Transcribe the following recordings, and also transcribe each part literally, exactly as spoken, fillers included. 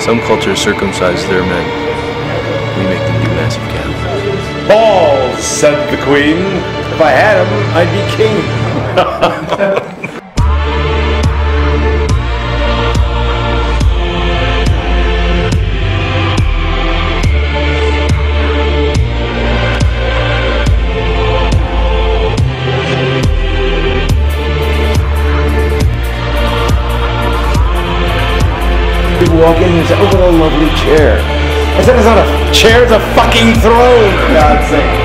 Some cultures circumcise their men. We make them do massive calves. Balls, said the queen. If I had them, I'd be king. People walk in and say, oh, what a lovely chair. I said, it's not a chair, it's a fucking throne, for God's sake.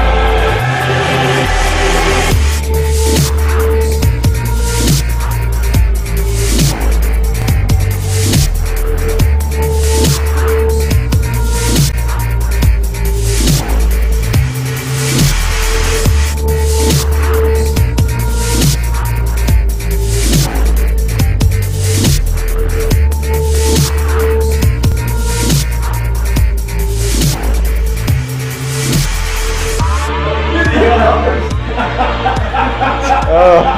Oh.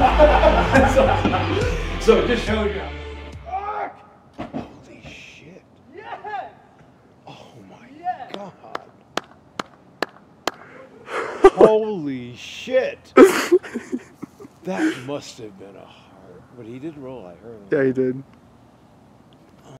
So it just showed you. Fuck! Holy shit. Yeah! Oh my Yeah. god. Holy shit. That must have been a hard. But he did roll, I heard him. Yeah, he did.